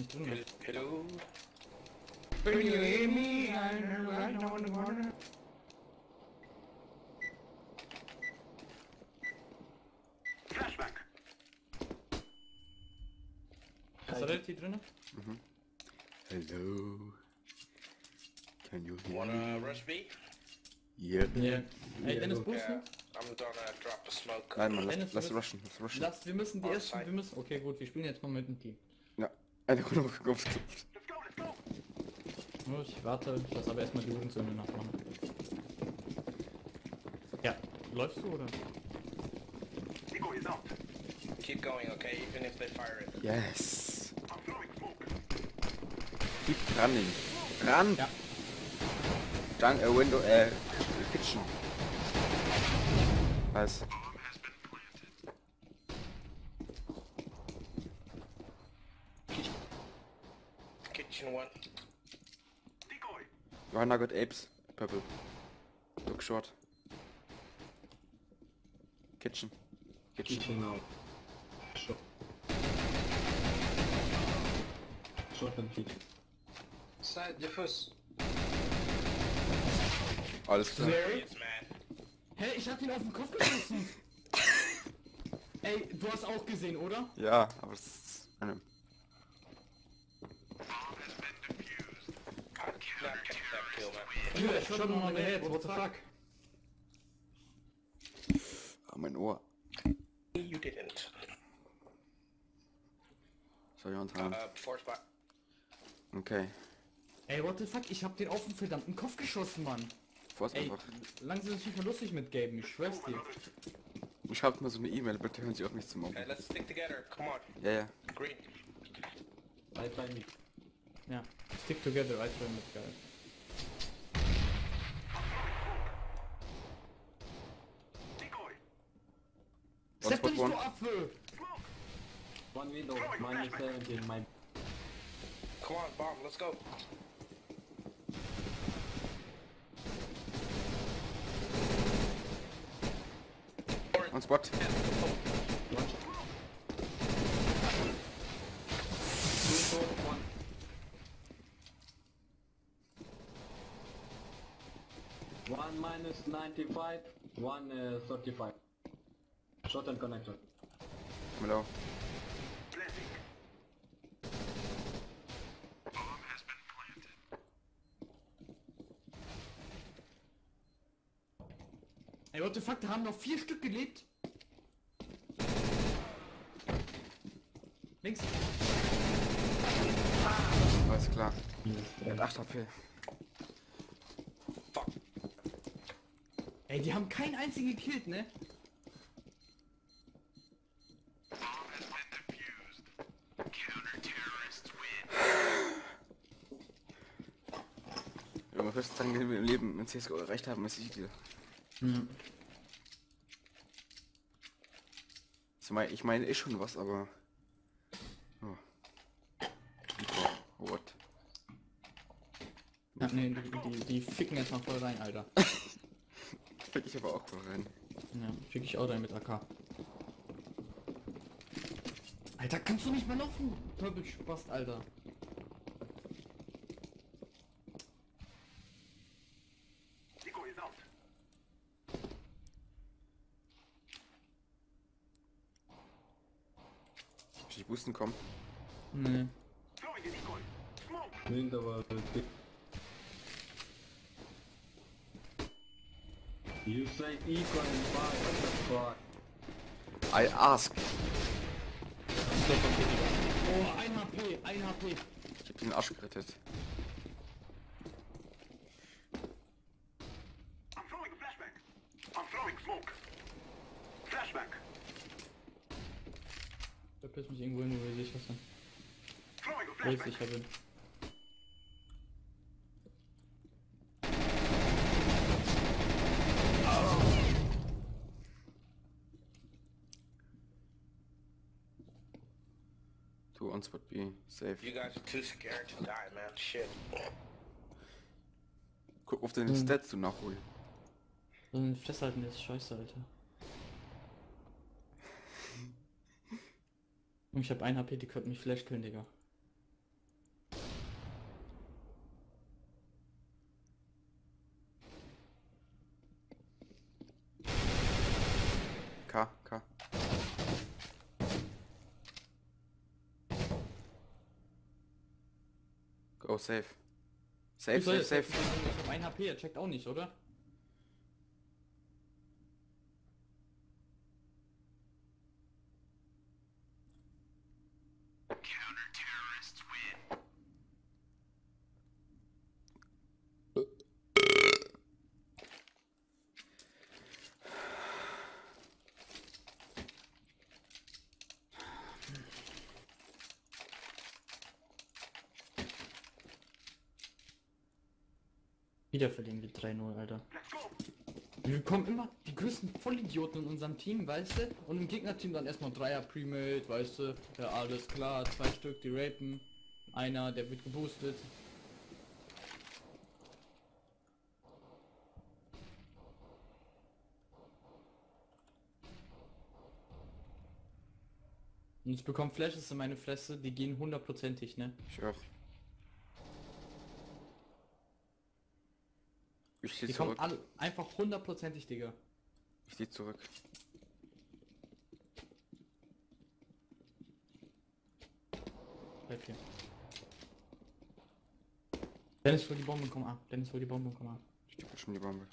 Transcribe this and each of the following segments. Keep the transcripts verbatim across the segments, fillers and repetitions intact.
drin. Hello. Can you hear me? I know, I know in the morning. Flashback. Ist da hier drin? Mhm. Hello. Can you hear Wanna me? rush B? Yeah. Ja. Ey, Dennis, Boost Yeah. nicht? I'm gonna drop the smoke. Nein, Mann, Dennis, lass, lass du rushen, lass rushen. Lass, wir müssen die Oh, ersten, Zeit. wir müssen, okay gut, wir spielen jetzt mal mit dem Team. Ja, eine Runde auf den Kopf geklopft. Let's go, let's go. Nur ich warte, ich lass aber erstmal die Hurensöhne nachmachen. Ja, läufst du oder? Nico is out. Keep going, okay? Even if they fire it. Yes. I'm throwing smoke. Keep running. Run! Ja. Junk, äh, Window, äh, Kitchen. Was? Kitchen one. Decoy. Johanna got apes. Purple. Look short. Kitchen. Kitchen. Kitchen out. Short. Short and kitchen. Side diffuse. Alles klar. It's man. Hä, ich hab ihn auf den Kopf geschossen! Ey, du hast auch gesehen, oder? Ja, aber es ist eine... I did not catch that kill, man. Ja, ich shot him on the head, what the fuck? Ah, mein Ohr. You didn't. Sorry, on time. Uh, four spot. Okay. Ey, what the fuck, ich hab den auf den verdammten Kopf geschossen, Mann! Vor's Ey, einfach. langsam ist nicht mehr lustig mit Gaben, ich schwör's dir. Schreibt mal so eine E-Mail, bitte hören Sie auf mich zu mobben. Okay, let's stick together. Come on. Ja, ja. Green. Right by me. Ja, stick together, right for mit geil. Decoy. One Step doch spot nicht one. so ab, Wö. Smoke. One window, minus seventeen, my... Come on, bomb. Let's go. On spot. Two short, one... One minus ninety-five, one uh, thirty-five. Short and connector. Hello. Blending. Bomb has been planted. Ey, what the fuck, da haben noch vier Stück gelebt. Links. Alles klar. Er hat acht H P. Fuck. Ey, die haben keinen einzigen gekillt, ne? Junge, höchstens sagen, wenn wir im Leben in C S G O erreicht haben, ist ich dir. Mhm. Ich meine, ich meine, ist schon was, aber... Oh. Nico, what? Ja, nee, die, die, die ficken jetzt mal voll rein, Alter. Fick ich aber auch voll rein. Ja, fick ich auch rein mit A K. Alter, kannst du nicht mehr laufen? Teufelsspast, Alter. Nico is out. Soll ich boosten kommen? Nee. Throwing a decoy. Smoke. Window, uh, big... You say equal and five, what the fuck? I ask. Oh, ein H P, ein H P. Ich hab den Arsch gerettet. I'm throwing a flashback. I'm throwing smoke. Flashback. Da piss mich irgendwo hin, wo wir sicher sind. Throwing a Wo ich flashback. sicher bin. Two on spot B, safe. You guys are too scared to die, man. Shit. Guck auf deine Hm. Stats, du Nachhol. So ein Festhalten ist scheiße, Alter. Und ich hab ein H P, die könnten mich flash killen, Digga. Oh, safe. Safe, Ich soll safe, jetzt- safe. Ich hab ein H P, er checkt auch nicht, oder? Wieder verlieren wir drei null, Alter. Let's go. Wir bekommen immer die größten Vollidioten in unserem Team, weißt du? Und im Gegnerteam dann erstmal Dreier Premade, weißt du? Ja, alles klar, zwei Stück, die rapen. Einer, der wird geboostet. Und ich bekomme Flashes in meine Fresse, die gehen hundertprozentig, ne? Ich auch. Ich zieh Die kommen zurück. alle einfach hundertprozentig, Digga. Ich zieh zurück. Bleib hier. Dennis, hol die Bombe und komm ab. Dennis, hol die Bombe und komm ab. Ich tippe schon die Bombe.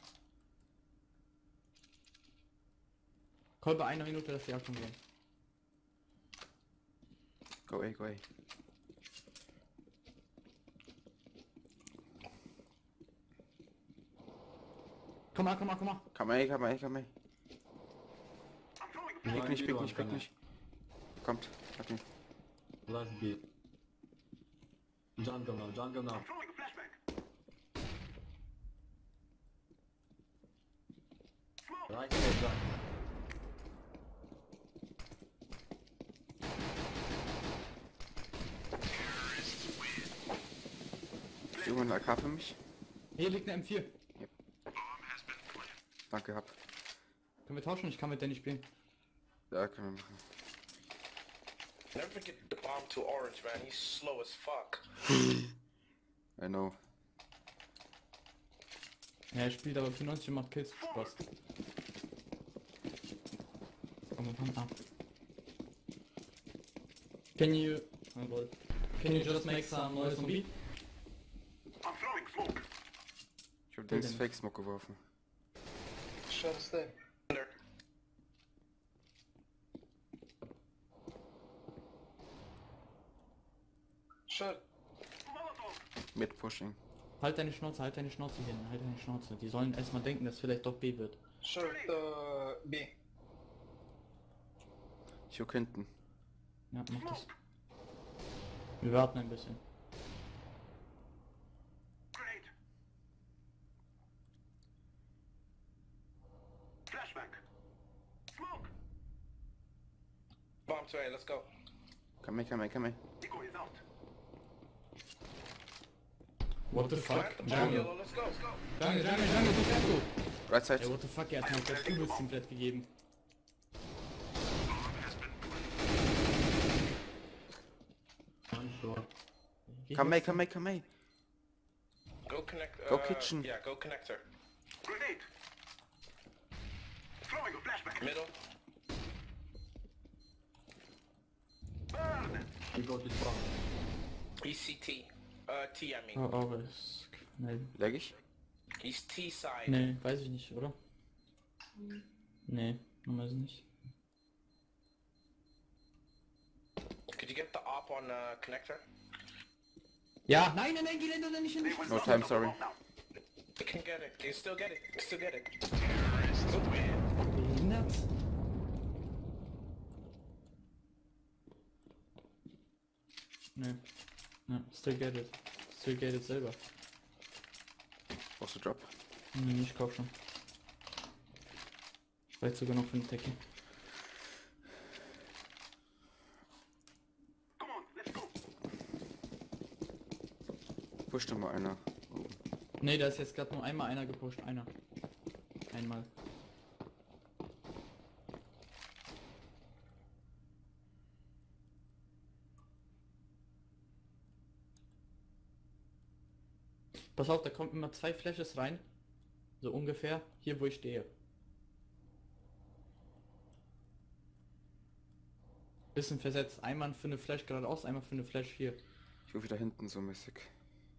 Call bei einer Minute, dass die Aktion gehen. Go A, go A. Komm mal, komm mal, komm mal. Komm A, komm A, komm A. I'm throwing a Pick One nicht, B, pick one nicht, pick connect. nicht. Kommt, hat ihn. Last B. Jungle now, jungle now. throwing a flashback. Smoke. Right side jungle. Ist irgendwann ein A K für mich? Hier liegt eine M vier. Danke, hab. Können wir tauschen? Ich kann mit der nicht spielen. Ja, können wir machen. Never get the bomb to Orange, man. He's slow as fuck. I know. Ja, er spielt aber fünfundneunzig und macht Kills. Spaß. Komm, komm ab. Can you... Oh lol. Can you just make some noise on beat? I'm throwing smoke. Ich hab den denn? Fake Smoke geworfen. Shut us there. There. Shut. Molotov. Mit Pushing. Halt deine Schnauze, halt deine Schnauze hin, halt deine Schnauze. Die sollen erstmal denken, dass vielleicht doch B wird. Shut uh, B. Ich guck hinten. Ja, mach das. Wir warten ein bisschen. Grenade. Flashback. Smoke. Bomb to A, let's go. Komm A, komm A, komm A. Eco is out. What the fuck? Plant the bomb, Jungle. yellow, let's go, let's go. Jungle, Jungle, Jungle, du fährst du! Right side. Ey, what the fuck, er hat mir das übelst komplett gegeben. One short. Geh Komm A, jetzt. komm A, komm A. Go connect. Uh, Go kitchen. Yeah, go connector. Grenade. Throwing a flashback. Middle. Burn. You go to spawn. E C T. Uh, T, I mean. Oh, oh, ist... Nee. Lag ich? He's T side. Nee, weiß ich nicht, oder? Nee, man weiß nicht. Could you get the op on uh, connector? Ja, nein, nein, nein, geh da nicht hin. They went No up time, the sorry. wall now. You can get it. You can still get it. You can still get it. Behindert? Nee. Ja, still get it. Still get it selber. Brauchst du Drop? Nee, ich kauf schon. Vielleicht sogar noch für den Techie. Come on, let's go. Push doch mal einer. Oh. Nee, da ist jetzt gerade nur einmal einer gepusht. Einer. Einmal. Pass auf, da kommen immer zwei Flashes rein. So ungefähr hier, wo ich stehe. Bisschen versetzt. Einmal für eine Flash geradeaus, einmal für eine Flash hier. Ich will wieder hinten so mäßig.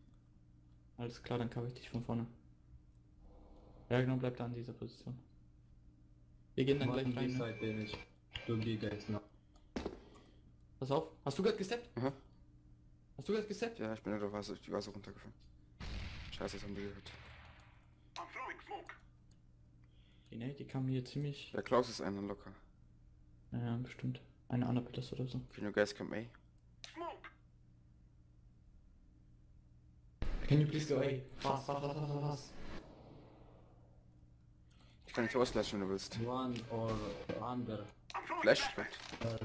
Alles klar, dann cover ich dich von vorne. Ja genau, bleib da an dieser Position. Wir gehen dann One gleich rein. Ne? B-side damage. Two B guys now. Pass auf. Hast du gerade gesteppt? Aha. Hast du gerade gesteppt? Ja, ich bin in der Vase, die Vase runtergefallen. Scheiße, das haben die gehört. I'm throwing smoke. Die, ne, die kamen hier ziemlich... Der Klaus ist einer locker. Ja, bestimmt. Eine Anapilus oder so. Can you guys come A? Smoke. Can you please go away? Fast, fast, fast, fast, fast. Ich kann dich auslatschen, wenn du willst. One or under. I'm throwing Flash? flashbang. Uh,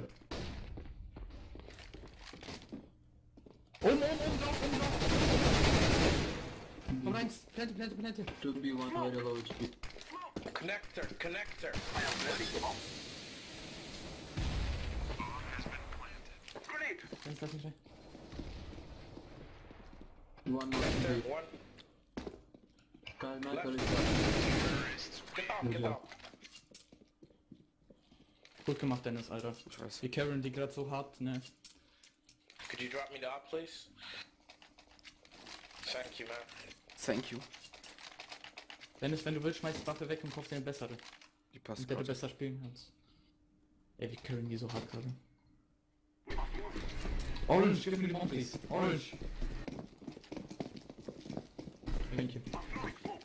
Oben, oben, oben drauf, oben drauf! Komm rein, plante, plante, plante. two B, one very low H P. Connector, connector. I am planting the bomb. Grenade. Ganz, lass mich rein. One more Connector, B. one. Kyle Michael is Get out, get Ja. out. Gut gemacht, Dennis, Alter. Scheiße. Wir carryen die gerade so hart, ne? Could you drop me the op, please? Thank you, man. Thank you. Dennis, wenn du willst, schmeiß die Waffe weg und kauf dir eine bessere. Die passt Mit der du gerade. besser spielen kannst. Ja, wir carryen die so hart gerade. We must move. Orange, give me the bomb, please. Orange. Thank you. I'm throwing smoke.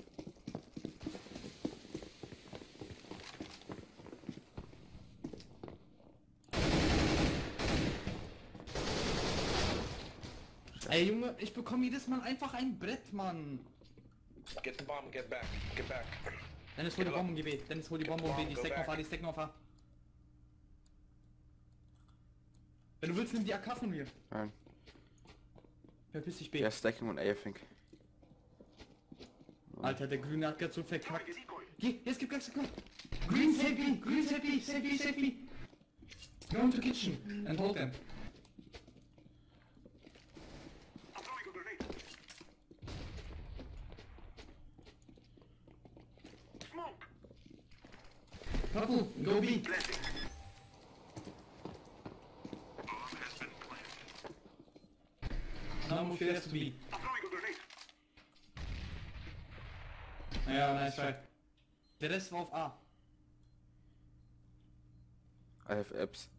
Ey Junge, ich bekomme jedes Mal einfach ein Brett, Mann. Get the bomb, get back, get back. Dennis, hol die Bombe und geh B. Dennis, hol die Bombe und B. Die stecken auf A, die stecken auf A. Wenn du willst, nimm die A K von mir. Nein. Verpiss dich B. Ja, Stacking und A, I think. Alter, der Grüne hat gerade so verkackt. Throwing a decoy. Geh, jetzt gib Gas, komm. Green, save me, green, save me, save me, save me. Go into kitchen and hold them. I'm throwing a grenade. Smoke. Purple, go B. Planting. Now move your ass to B. I'm throwing a grenade. Ja, nice try. Der Rest war auf A. I have apps.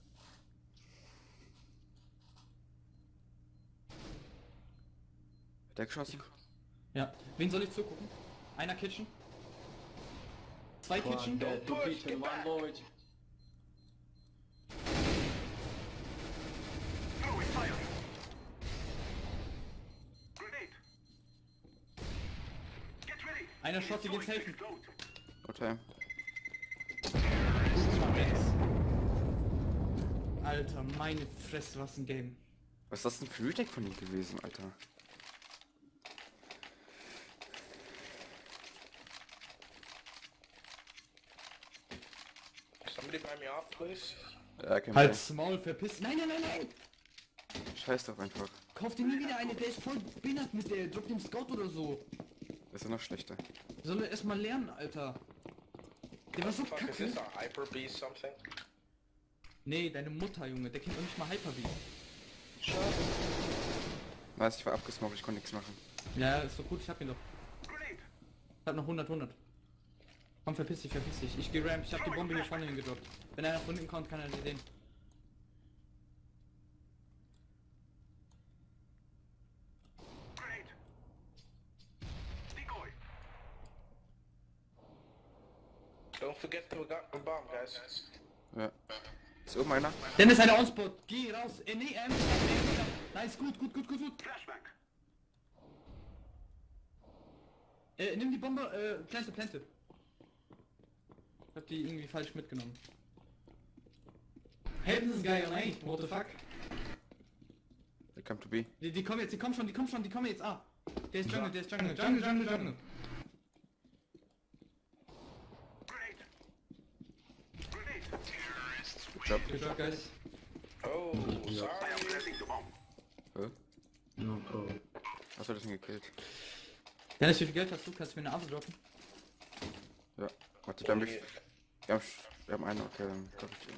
Hat der geschossen? Ja. Wen soll ich zugucken? Einer Kitchen. Zwei one Kitchen. dead, two push, kitchen, get one back. low H P. Throwing fire. Grenade. Get ready. Einer Shot, die geht's helfen. Explode. Okay. Alter, meine Fresse, was ein Game. Was ist das denn für ein Retake von ihm gewesen, Alter? Somebody buy me op, please. Ja, kein Halt's Maul, verpiss. Nein, nein, nein, nein. Problem. Scheiß doch einfach. Kauf dir nie wieder eine, der ist voll behindert mit der. Drop dem Scout oder so. Das ist ja noch schlechter. Soll er erstmal lernen, Alter. Der war so Fuck, is kacke. this a hyper beast something? Nee, deine Mutter, Junge. Der kennt doch nicht mal Hyper-V. Nice, ich war abgesmoked, ich konnte nichts machen. Ja, ist so gut, ich hab ihn doch. Grenade. Ich hab noch hundert, hundert. Komm, verpiss dich, verpiss dich. Ich geh ramp, ich hab die Bombe hier vorne hingedroppt. Wenn einer von hinten kommt, kann er die sehen. Grenade. Decoy. Don't forget to got the bomb, guys. Ja. Ist oben einer? Dennis, einer Onspot. Geh raus. Äh, nee, ähm, nice, gut, gut, gut, gut, gut. Flashback. Äh, nimm die Bombe, äh, Plante, Plante. Ich hab die irgendwie falsch mitgenommen. Help this guy on A, what the fuck? They come to B. Die, die kommen jetzt, die kommen schon, die kommen schon, die kommen jetzt A. Der ist Jungle, der ist Jungle, Jungle, Jungle, Jungle. Grenade. Grenade. Good job. Good job, guys. Oh, I am sorry. planting the bomb. Hä? No problem. Hast du das denn gekillt? Dennis, wie viel Geld hast du? Kannst du mir eine Abo droppen? Ja. Warte, wir haben, wir haben, wir haben einen, okay, dann glaub ich.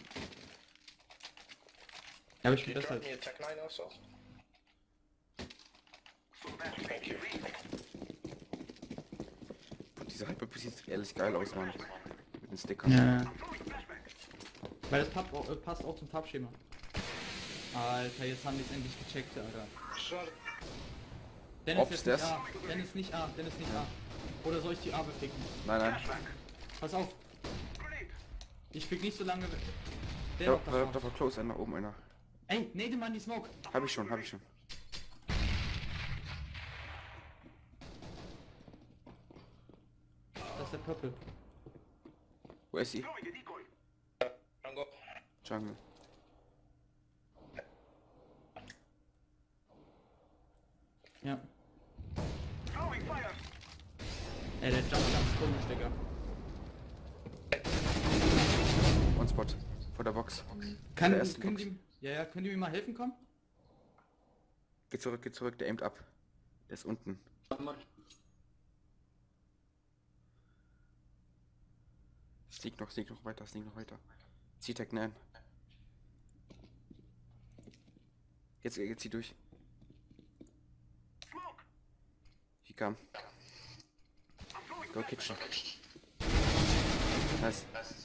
Ja, aber ich Can bin you besser. drop me a Tech nine also? Soldier Thank you. Diese Hyper sieht ehrlich geil aus, Mann. Mit den Sticker. Ja. Weil das Pub, äh, passt auch zum Farbschema. Alter, jetzt haben die es endlich gecheckt, Alter. Short. Dennis Ob's jetzt das? nicht A. Dennis nicht A. Dennis nicht A. Oder soll ich die A beficken? Nein, nein. Pass auf. Ich fick nicht so lange. Der Da, noch da, davor. da war close, einer oben, einer. Ey, nade mal in die Smoke. Hab ich schon, hab ich schon. Das ist der Purple. Wo ist sie? Throwing a decoy. Rango. Jungle. Ja. Throwing fire. Ey, der Jump ganz komisch, Digga. On Spot. Vor der Box. Kann, Der ersten können Box. die, ja, ja, können die mir mal helfen kommen? Geh zurück, geh zurück, der aimt ab. Der ist unten. One Sneak noch, sneak noch weiter, sneak noch weiter. C-Tech nein. Jetzt, jetzt zieh durch. Smoke. Hier kam. I'm throwing Go Kitchen. Nice.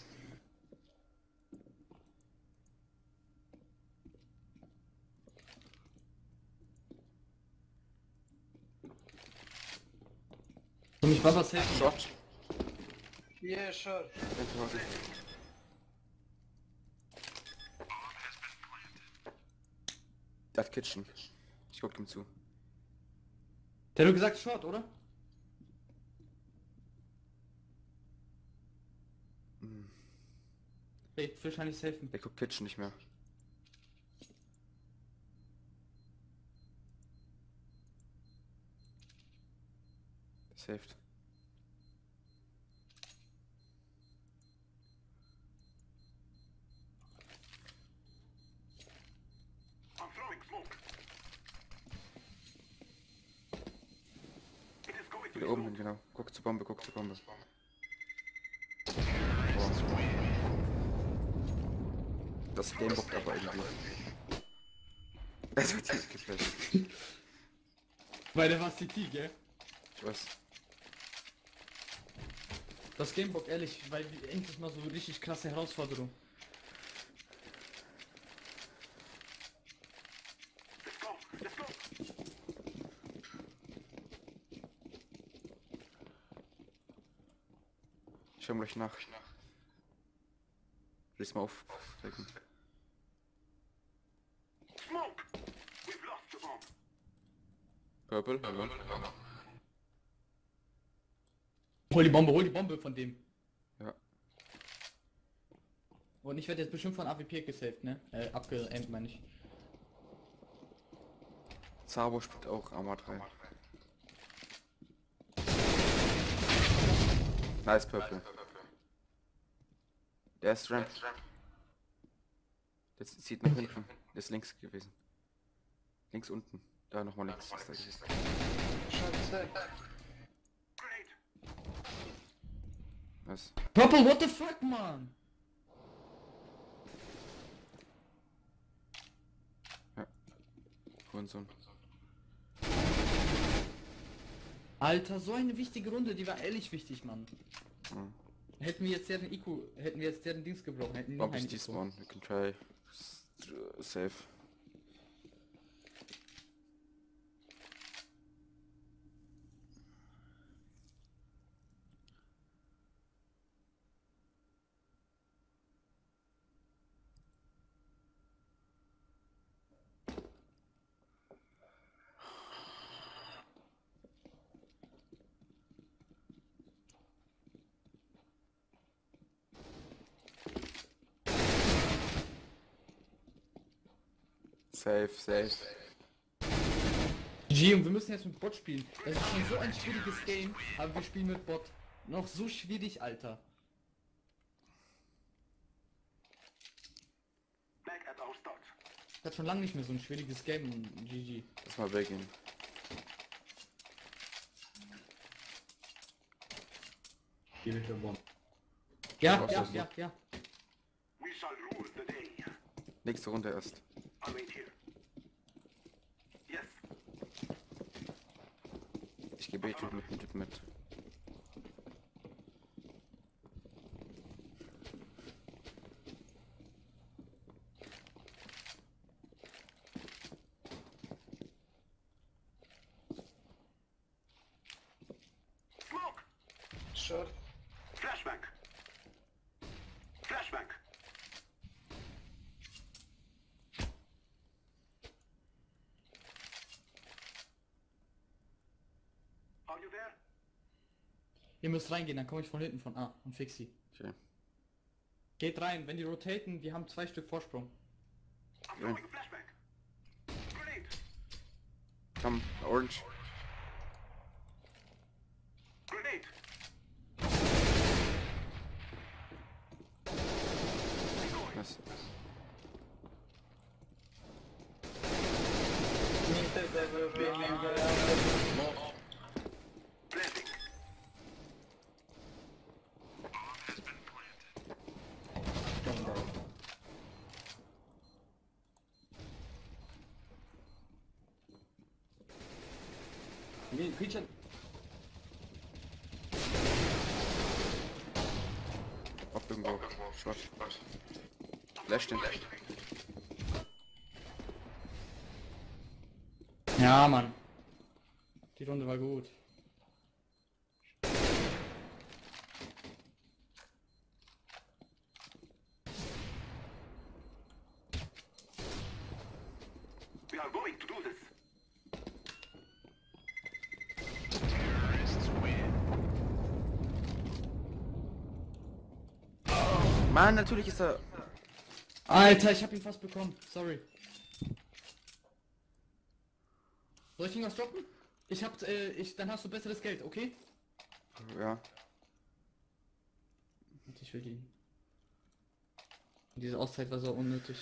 Soll mich Babas helfen? Shot. Yeah, sure. Renn zu Hause. Der hat Kitchen. Ich guck ihm zu. Der hat doch gesagt Short, oder? Hm. Ey, wahrscheinlich helfen. Der guckt Kitchen nicht mehr. Saved. I'm throwing smoke. It is going to Wieder be oben smoke. hin, genau. Guck zur Bombe, guck zur Bombe. Das Game bockt aber irgendwie. Das wird nicht geflasht. Weil der war C T, gell? Ich weiß. Das Gamebook, ehrlich, weil wir endlich mal so eine richtig krasse Herausforderung. Let's go. Let's go. Ich schau mal gleich nach. Lies mal auf. Aufdecken. Smoke. We've lost the bomb. Purple. Hol die Bombe, hol die Bombe von dem. Ja. Und ich werde jetzt bestimmt von A W P gesaved, ne? Äh, abgeaimt, meine ich. Zabo spielt auch Arma drei. Nice Purple. Der ist Ramp. Jetzt zieht nach hinten. Der ist links gewesen. Links unten. Da nochmal links. Ist da gewesen. Short set. Grenade. Nice. Purple, what the fuck, man? Hurensohn. Alter, so eine wichtige Runde, die war ehrlich wichtig, Mann. Mhm. Hätten wir jetzt deren I Q, hätten wir jetzt deren Dings gebrochen, hätten die noch Bomb einen ist I Q. despawn. We can try. S- Safe. Safe, safe. G, und wir müssen jetzt mit Bot spielen. Das ist schon so ein schwieriges Game, aber wir spielen mit Bot. Noch so schwierig, Alter. Back at our start. Ich hatte schon lange nicht mehr so ein schwieriges Game in G G. Lass mal weggehen. Give it a bomb. Ja, Was ja, ist das? ja, ja. We shall rule the day. Nächste Runde erst. I'll wait here. Yes. Ich gebe mit, mit, mit, mit. Smoke! Short. Flashbang! Flashbang! Are you there? Ihr müsst reingehen, dann komme ich von hinten von A und fix sie. Okay. Geht rein, wenn die rotaten, wir haben zwei Stück Vorsprung. I'm throwing a flashbang! Grenade! Komm, Orange. Grenade! Was? Planting! Nee, Creature. Ob irgendwo. Short. Flash den. Ja, Mann. Die Runde war gut. We are going to do this! Mann, natürlich ist er. Alter, ich hab ihn fast bekommen. Sorry. Soll ich ihn was droppen? Ich hab, äh, ich, dann hast du besseres Geld, okay? Ja. Und ich will die. Diese Auszeit war so unnötig.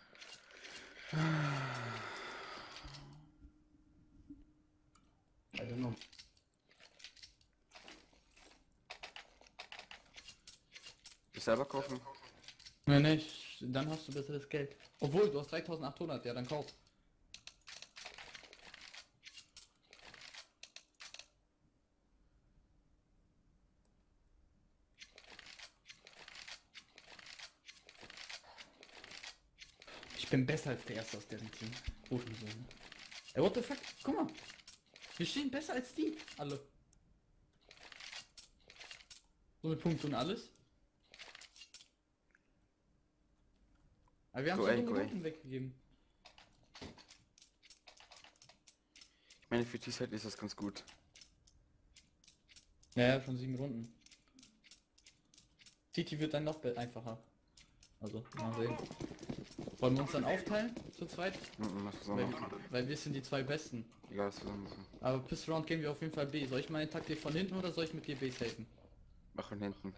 I don't know. Ich selber kaufen? Nee, nicht. Dann hast du besseres Geld. Obwohl, du hast dreitausendachthundert, ja, dann kauf. Ich bin besser als der Erste aus deren Team. Hurensohn. Ey, what the fuck? Guck mal. Wir stehen besser als die. Alle. So mit Punkten und alles. Aber wir haben Go so A, dumme go A. Runden weggegeben. Ich meine, für die Zeit ist das ganz gut. Ja, ja, schon sieben Runden. T T wird dann noch be- einfacher. Also, mal sehen. Wollen wir uns dann aufteilen? Zu zweit? Mhm, was Weil, wir machen. weil wir sind die zwei Besten. Egal, was wir machen. Aber bis Round gehen wir auf jeden Fall B. Soll ich meine Taktik von hinten oder soll ich mit dir B safen? Mach von hinten.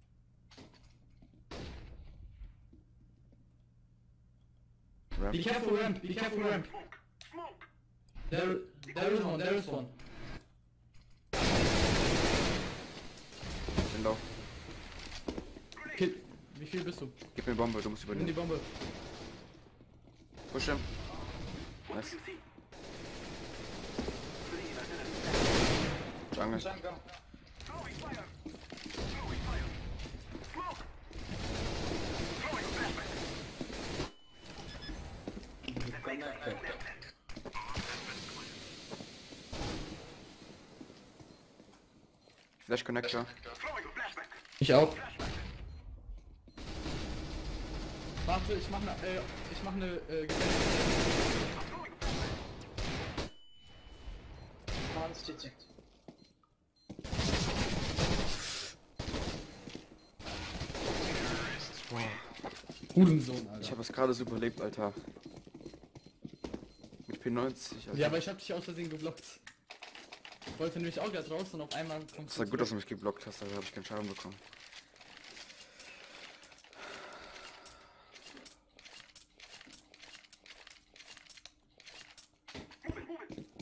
Ramp. Be careful ramp, be careful ramp. Smoke! Smoke! There, there is one, there is one. Bin low. Kill. Wie viel bist du? Gib mir Bombe, du musst Nimm die übernehmen. Bombe. Push him. What Nice. do you see? Three artillery. Jungle. Throwing fire! Throwing fire! Smoke! Throwing flashbang! Connected. Flash Connector. Throwing a flashbang! Ich auch. Flashbang! Warte, ich mach ne, äh, ich mach ne, äh, Gefängnis. I'm throwing a flashbang! Man stitching. Hurensohn, Ich Alter. habe es gerade so überlebt, Alter. Mit P neunzig, Alter. Ja, aber ich hab dich aus Versehen geblockt. Ich wollte nämlich auch gerade raus und auf einmal kommst Es war gut, dass du mich geblockt hast, da habe ich keinen Schaden bekommen. Move it, move it!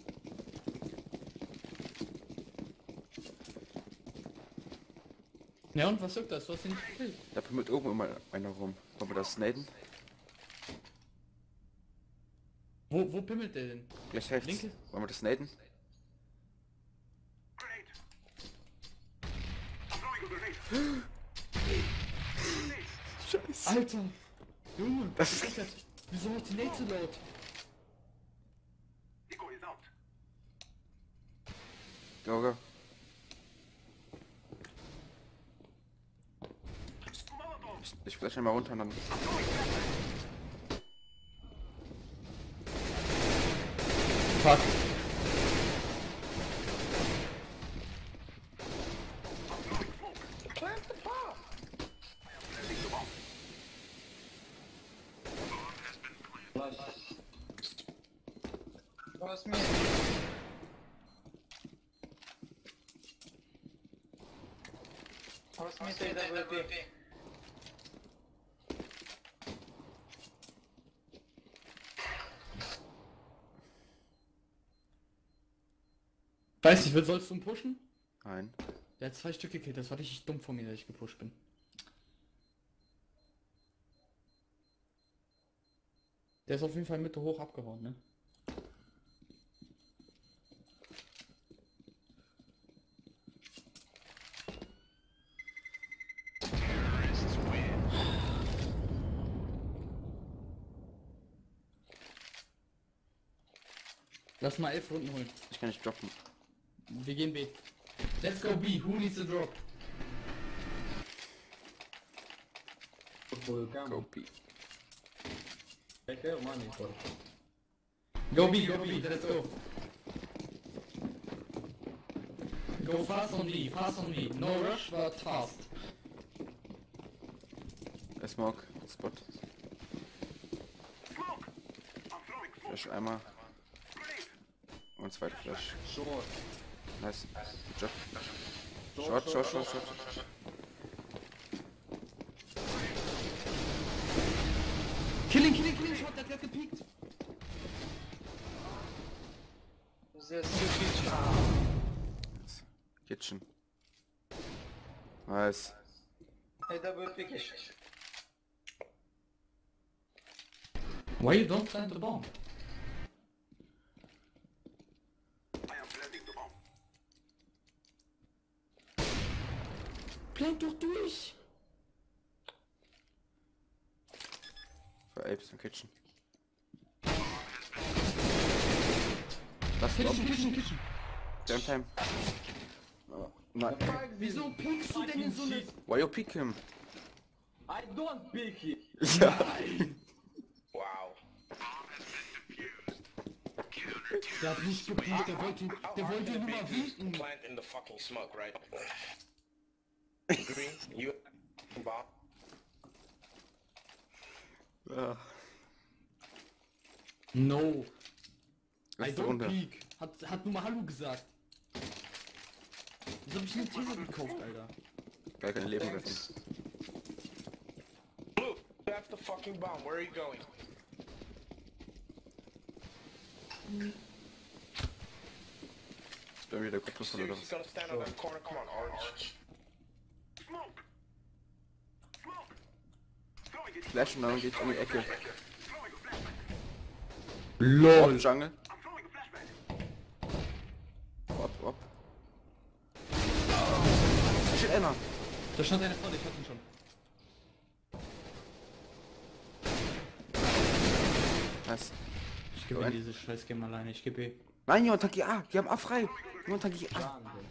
Ja, und was juckt das? Du hast ihn nicht gekillt. Da pimmelt oben immer einer rum. Wollen wir das snaden? Wo, wo pimmelt der denn? Gleich rechts. Linke? Wollen wir das snaden? Scheiße. Alter! Junge, Das was ist das? Wieso macht die Nate so laut? Eco is out. Go, go. Ich, ich flashe mal runter und dann... Fuck. Plant the bomb. Flash. Was mir? Was mir der A W P? Weiß nicht, sollst du ihn pushen? Nein. Der hat zwei Stück gekillt, das war richtig dumm von mir, dass ich gepusht bin. Der ist auf jeden Fall Mitte hoch abgehauen, ne? Lass mal elf Runden holen. Ich kann nicht droppen. Wir gehen B. Let's go B, who needs to drop? Full cam. Go B. Take care money for. Go B, go B, let's go. Go fast on B, fast on B. No rush, but fast. A smoke. Spot. Smoke. I'm throwing smoke. Flash einmal. Grenade. Und zweite Flash. Short. Nice. Good job. Short, short, short, short. Killing, killing, killing, shot, der hat gepiekt. Sehr süchtig. Kitchen. Nice. A W P geç. Why you don't plant the bomb? I am planting the bomb. Plant doch durch! Für Apes im Kitchen. Lass Kitchen, drauf. kitchen, kitchen. Time, time. Oh, nein. Wieso pickst du denn in so eine... Why you pick him? I don't pick it. Ja. Wow. Der hat nicht gepiekt, der wollte, der wollte nur mal winken. Plant in the fucking smoke, right? Green, you bomb. Ah, No. I letzte don't Runde. peek. Hat, hat nur mal Hallo gesagt. Wieso hab ich einen Taser gekauft, Alter? Gar kein Leben retten. Blue, you have the fucking bomb. Where are you going? Ich bin wieder kopflos oder Seriously, was? gonna stand on that corner. Come on, Orange. Smoke. Smoke. Throwing it. Flash und dann geht's um die Ecke. Throwing a flashback. LOL. Op, Jungle. I'm throwing a flashback. Op, op. Shit, einer. Da stand einer vor dir, ich hab ihn schon. Nice. Ich gebe Nein. dieses scheiß Game alleine, ich gebe... Nein, Johann, Tanki A. Die haben A frei. Johann, Tanki A. Jungle.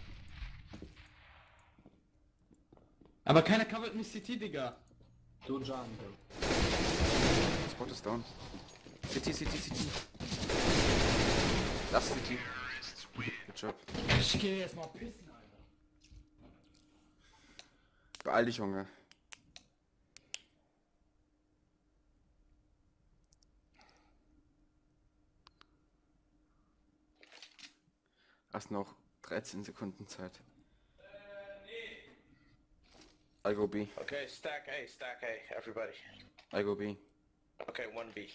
Aber keiner covert mich C T, Digga. Two jungle. Spot ist down. C T, C T, C T. Das C T. Good job. Ich geh jetzt mal pissen, Alter. Beeil dich, Junge. Hast noch dreizehn Sekunden Zeit. I go B. Okay, stack A, stack A, everybody. I go B. Okay, one B.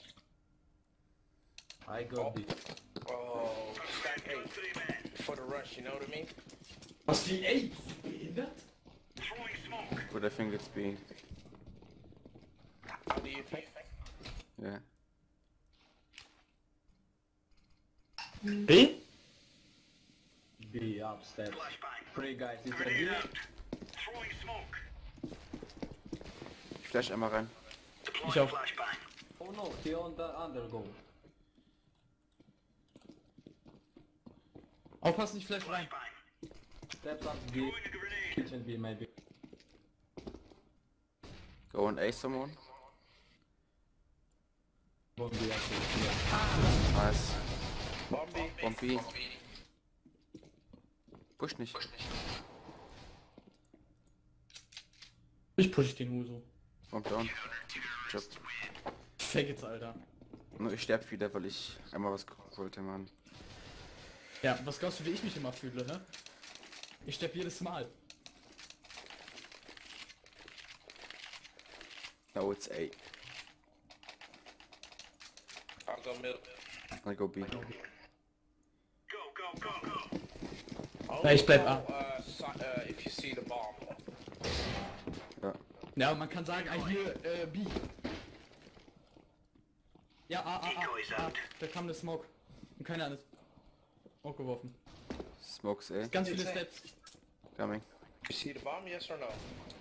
I got B. Oh, stack A. For the rush, you know what I mean? Was die Apes? Behindert? Throwing smoke. But I think it's B. How do you think? Yeah. B? B upstairs. Flashbang. Three guys. It's a Grenade B. out. Throwing smoke. Ich flash einmal rein. Ich auch. Oh no, he on the undergo. Aufpassen, ich flash rein. Steps up B. Kitchen B maybe. Go and A someone. Bomb B actually. Yeah. Nice. Bombi. Bomb B. Push nicht. Ich push den Huso. Bomb down. Job. Faggots, Alter. Nur ich sterb wieder, weil ich einmal was gucken wollte, Mann. Ja, was glaubst du, wie ich mich immer fühle, ne? Ich sterb jedes Mal. Now it's A. I'll go middle. I go B. Ja, ich bleib A. Uh, si uh, if you see the bomb. Ja. Ja, man kann sagen, ah, hier, äh, B. Ja, A, A, A, A. Da kam eine Smoke. Und keiner hat auch geworfen. Smokes A. Ganz viele Steps. Coming. You see the bomb, yes or no?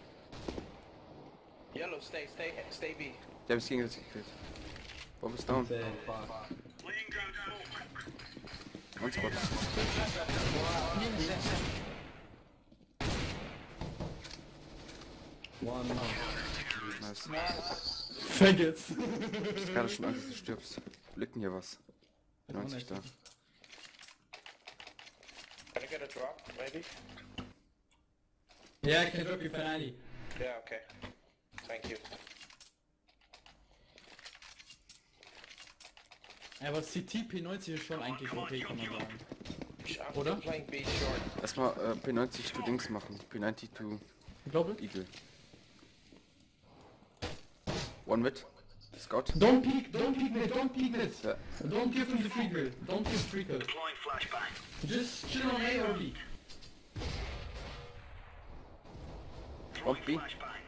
Yellow, stay, stay, stay B. Der hab ich gegenseitig gekillt. Bomb ist down. Say fuck. One spot. One now. Nice. Faggots. Ich hab gerade schon Angst, dass du stirbst. Blicken hier was. neunzig da. Can I get a drop, maybe? Ja, ich kann wirklich Penalty. Yeah, okay. Thank you. Aber C T P neunzig ist schon eigentlich okay, kann man sagen. I'm Oder? playing B short. Erstmal äh, P neunzig to Dings machen. P neunzig to Ich glaube. Eagle. One mid. Scout. Don't peek, don't peek it, don't peek it. Ja. Don't give him the free kill. Don't give free kill. Just chill on A or B. Bomb B.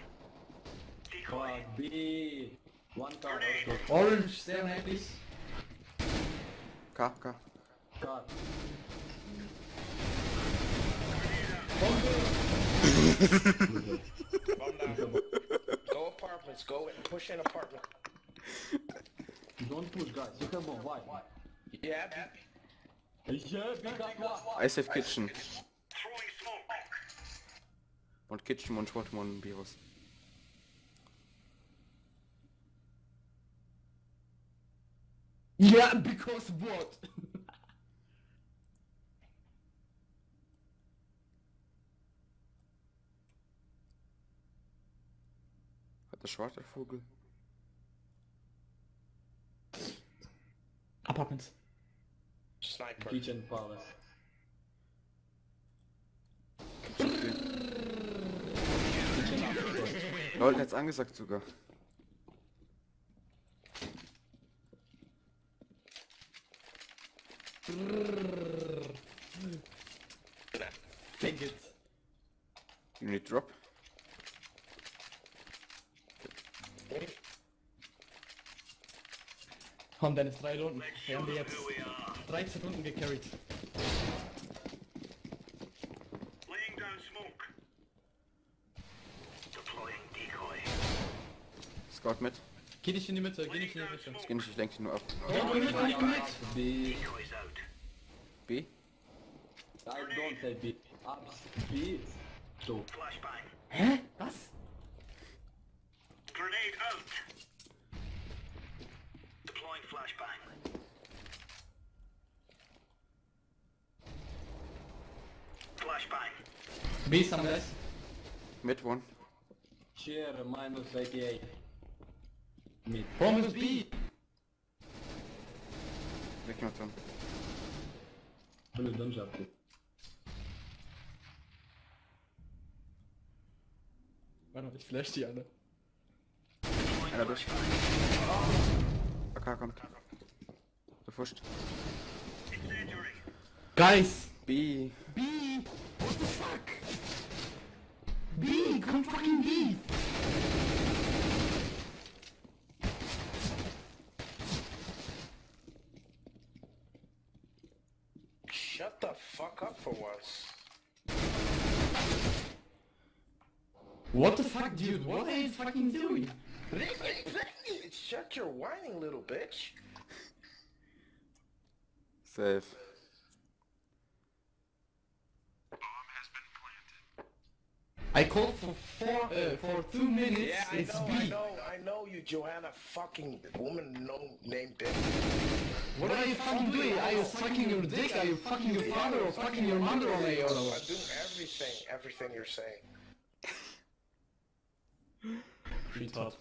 Fuck B. One card also. Orange, sehr nice. K, K. Card. Bomb down. Go apartments, go and push in apartment. Don't push guys. You have bomb. Why? Yeah, B. Yeah, we got one. I save Kitchen. Und Kitchen und Short one B raus. Yeah, because what? Hat der schwarze Vogel? Apartments. Sniper. Kitchen palace. Kitchen upstairs. Leute, hat's angesagt sogar. Faggot. You need drop. Komm, Dennis, drei Runden. Wir haben die jetzt dreizehn Runden gecarried. Laying down smoke. Deploying decoy. Scout mit. Geh nicht in die Mitte, geh nicht in die Mitte. Ich geh nicht, ich lenke dich nur ab. Oh, komm mit, komm mit, komm mit. B. Decoy's out. B. I don't say B. Up B. Two. Flashbang. Hä? Was? Grenade out. Deploying flashbang. Flashbang. B ist am Rest. Mid one. Chair minus eighty-eight. Mid. Bomb ist B. Weg mal dran. Blue, don't jump it. Warte mal, ich flash die alle. Einer durch. A K kommt. Befuscht. Guys! B. B! What the fuck? B! Komm fucking B! Shut the fuck up for once. What the fuck, dude? What are you fucking doing? Shut your whining, little bitch. Safe. I called for four, uh, for two minutes. Yeah, I It's know, B. I know, I know you, Joanna, fucking woman, no name bitch. What are you fucking doing? Are you sucking your dick? Are you fucking your father or fucking your mother or me or I'm what? doing everything, everything you're saying. Retard.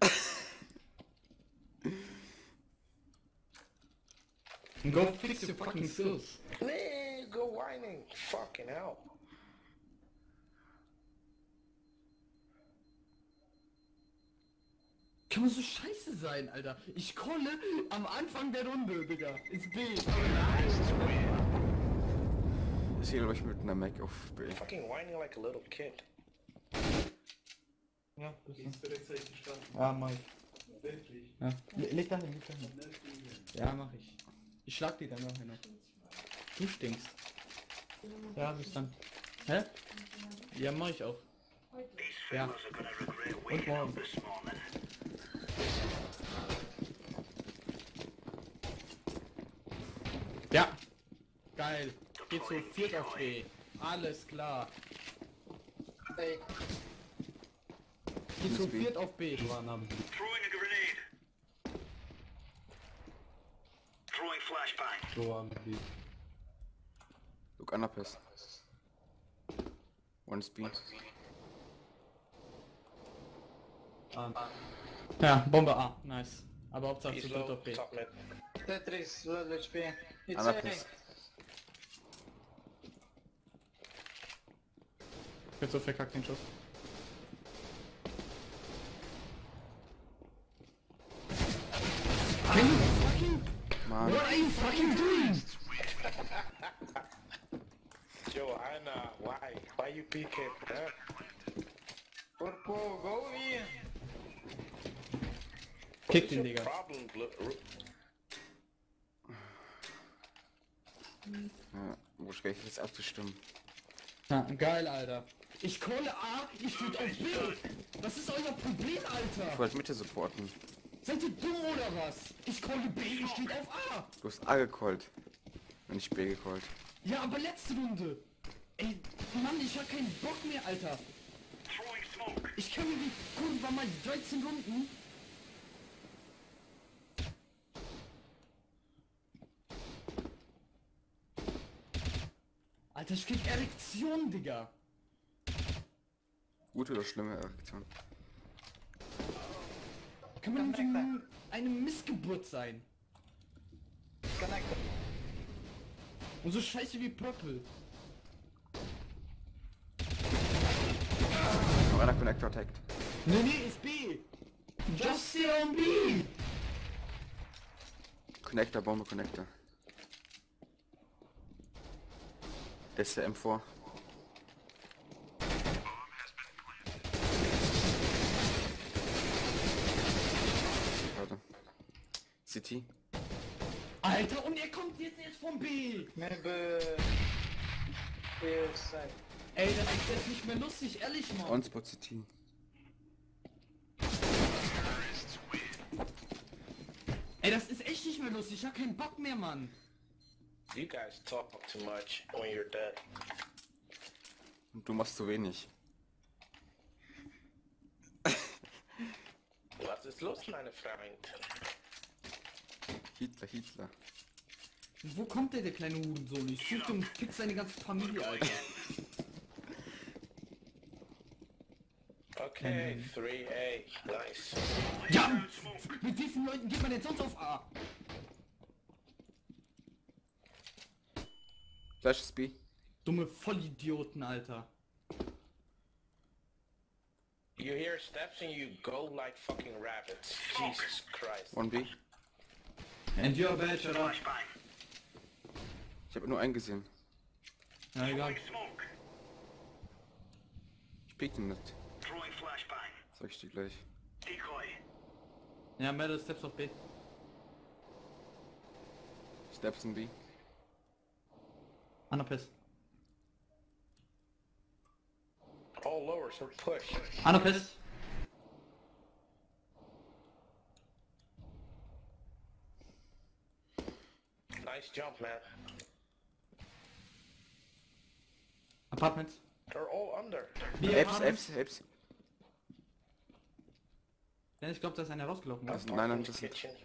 Go fix your fucking skills. Nee, go whining. Fucking hell. Kann man so scheiße sein, Alter? Ich kolle am Anfang der Runde, Digga. Ist B. Aber nein. Ich gehe, glaube ich, mit einer Mac auf B. Fucking whining like a little kid. Ja, ja, mach ich. Ja. Le- Leg da hin, leg da hin. Ja, mach ich. Ich schlag die dann nachher noch. Du stinkst. Ja, bis dann. Hä? Ja, mach ich auch. Ja. Und morgen. Ja. Geil. Geht zu viert auf B. Alles klar. Ey, Geht zu viert auf B. Throwing a grenade. Throwing flashbang. Go on, B. Look, Anapes. One speed. Um, Ja, Bombe A. Nice. Aber Hauptsache He's zu viert low, auf B. top mid. Tetris, low H P. It's A. Anapes. Wird so verkackt den Schuss. Can you fucking... Mann. What are you fucking doing? Joanna, why? Why you peeking? Huh? Purple, go in. Kick What's den, your Digga. problem, Blu- Ru- Ja, wo ich recht jetzt abzustimmen. Ja, geil, Alter. Ich kolle A, ich steht auf B. Was ist euer Problem, Ich Alter? wollte Mitte supporten. Seid ihr dumm oder was? Ich kolle B, ich steht auf A. Du hast A gecallt. Und nicht B gecallt. Ja, aber letzte Runde. Ey, Mann, ich hab keinen Bock mehr, Alter. Throwing smoke. Ich kann mir die Kurve mal dreizehn Runden. Alter, ich krieg Erektion, Digga. Gute oder schlimme Erektion? Kann man denn so eine Missgeburt sein? Connector. Und so scheiße wie Purple. Noch einer Connector attacked. Nee, nee, ist B. Just stay on B. Connector, Bombe, Connector. S der M vier. Warte. City. Alter, und er kommt jetzt erst vom B. Maybe. Here side. Ey, das ist jetzt nicht mehr lustig, ehrlich, Mann. On-Spot City. Ey, das ist echt nicht mehr lustig. Ich hab keinen Bock mehr, Mann. You guys talk too much when you're dead. Und du machst zu wenig. Was ist los, meine Freund? Hitler, Hitler. Wo kommt der, der kleine Hurensohn? Ich suche und fix seine ganze Familie, Alter. Okay, three A, nice. Ja, mit wie vielen Leuten geht man denn sonst auf A? Flash ist B. Dumme Vollidioten, Alter. You hear steps and you go like fucking rabbits. Jesus Christ. One B. And you're bad, shut up. Flashbang. Ich habe nur einen gesehen. Ja, egal. Throwing smoke. Ich pick ihn nicht. Throwing flashbang. Sag ich dir gleich. Decoy. Ja, Metal Steps auf B. Steps in B. Anapes. Oh, all lower, so push. Einer Piss. Nice jump, man. Apartments. They're all under. Apps, Apps, Apps. Ja, ich glaube, da ist einer rausgelaufen. Das sind, nein, nein, das sind. Kitchen.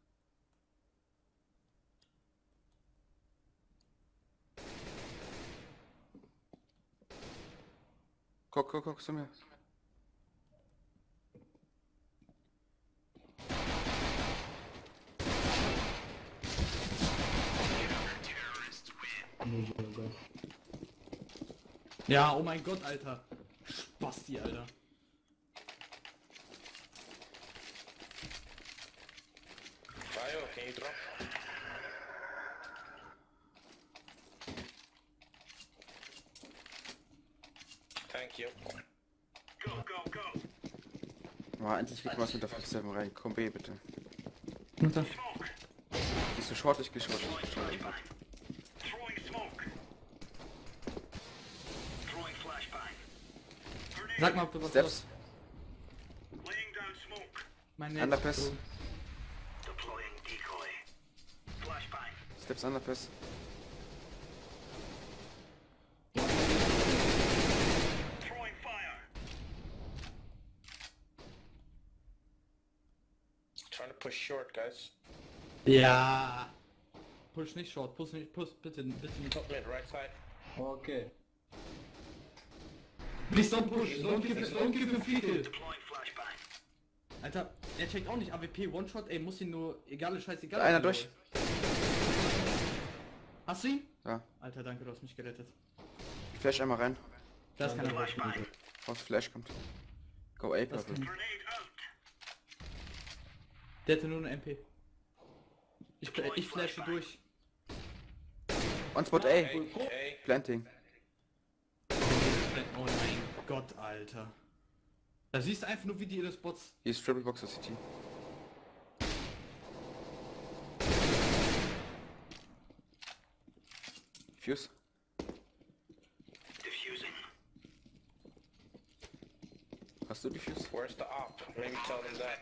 Guck, guck, guck zu mir. Ja, oh mein Gott, Alter. Spasti, Alter. Bio, can you drop? Thank you. Go, go, go. Mal endlich krieg was mit der fünf sieben rein. Komm B bitte. Runter. Smoke. Bist du short, ich geh short. Ich geh short. Throwing smoke. Throwing flashbang. Grenade. Sag mal, ob du was Steps. Laying down smoke. Mein Underpass. Deploying decoy. Flashbang. Steps Underpass. Throwing fire. Trying to push short, guys. Ja. Push nicht short, push nicht, push bitte, bitte nicht. Top mid, right side. Okay. Please don't push, don't give, don't give him free kill. Deploying flashbang. Alter, er checkt auch nicht A W P, One-Shot, ey, muss ihn nur, egal, ist scheißegal. Einer durch. Hast du ihn? Ja. Alter, danke, du hast mich gerettet. Ich flash einmal rein. Da ist keiner durch. Flashbang. Aus Flash kommt. Go A, Das Purple. kann- Grenade out. Der hatte nur eine M P. Ich, ich flashe durch. On Spot A. Hey, hey. Planting. Oh mein Gott, Alter. Da siehst du einfach nur, wie die ihre Spots... Hier ist Triple Boxer City. Fuse. Diffusing. Hast du die Fuse? Where's the op? Maybe tell them that.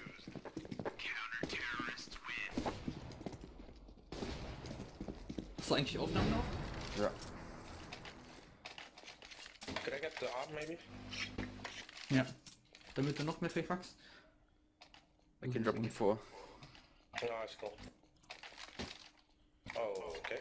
Hast du eigentlich Aufnahmen noch? Ja. Could I get the op, maybe? Ja. Damit du noch mehr verkackst. I can drop it vor. No, it's cool. Oh, okay.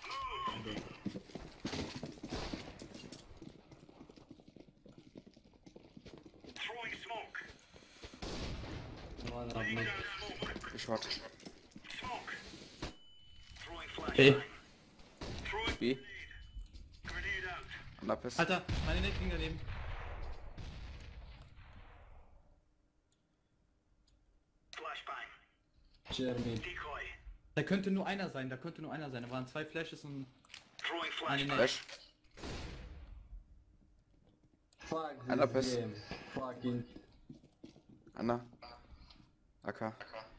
Throwing smoke. One up Laying mid. down smoke. Short. Smoke. Throwing Ey. flashbang. Throwing B. grenade. Grenade out. Underpass. Alter, meine Net ging daneben. Flashbang. Chair mid. Decoy. Da könnte nur einer sein, da könnte nur einer sein. Da waren zwei Flashes und Throwing eine flashbang. Net. Flash. Fuck this Underpass. game. Fucking. Anna. A K.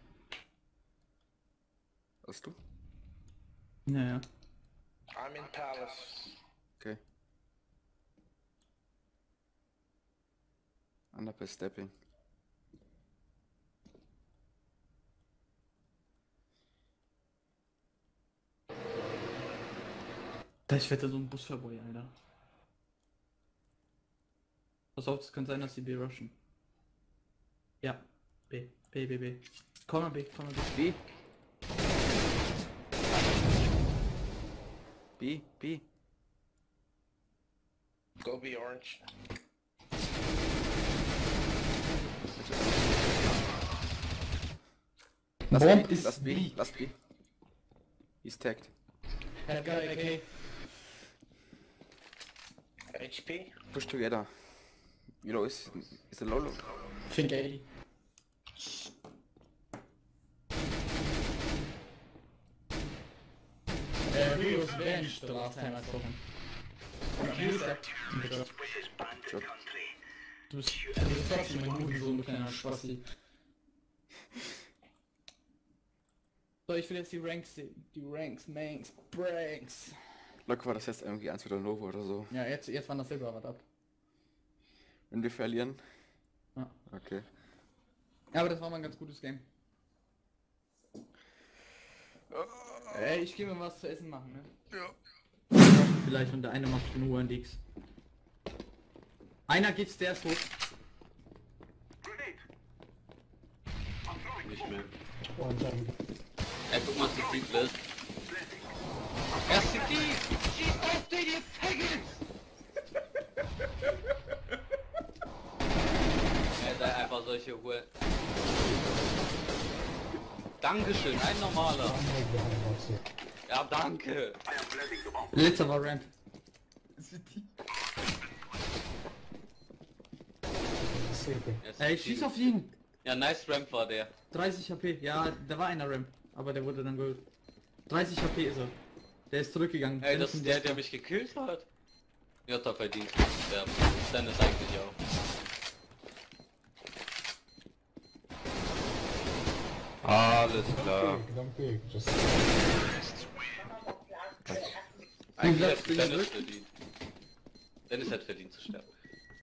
Hast du? Ja, ja. I'm in palace. Okay. Underpass Stepping. Da ist wette so ein Busverboy, Alter. Pass auf, es könnte sein, dass die B rushen. Ja. B. B, B, B. Komm mal B, komm mal B. B. B. B. Go be orange. Lass Bomb B. ist Lass B. B. Lass B. He's tagged. Have got it, okay. H P? Push together. You know, is is a low low. Think eighty. Uh, we was benched the last time I saw him. This is bandit Sure. country. Du bist, du bist trotzdem ein Hurensohn, du kleiner Spasti. So, ich will jetzt die Ranks sehen. Die Ranks, Manks, Pranks. Look, war das jetzt irgendwie eins wieder Novo oder so? Ja, jetzt, jetzt waren das Silber, was ab. Wenn wir verlieren? Ja. Okay. Ja, aber das war mal ein ganz gutes Game. Ey, ich gehe mir was zu essen machen, ne? Ja. Vielleicht und der eine macht nur ein Dix. Einer geht Stairs hoch. Grenade. I'm throwing Nicht smoke. mehr. Und dann Ey, guck mal, zu Freakless. Erste Key! Schieß auf den, ihr Faggots! Ey, sei einfach solche Ruhe. Dankeschön, ein normaler. Ja, danke. I am planting the bomb. Letzter war Ramp. City. Ey, schieß auf ihn! Ja, nice Ramp war der. dreißig H P. Ja, da war einer Ramp. Aber der wurde dann geholt. dreißig H P ist er. Der ist zurückgegangen. Ey, das Dennis ist der, der mich gekillt hat. Ja, da verdient zu sterben. Dann ist eigentlich auch. Alles klar. Don't peek, just Eigentlich bleibst hat du Dennis zurück? verdient. Dennis hat verdient zu sterben.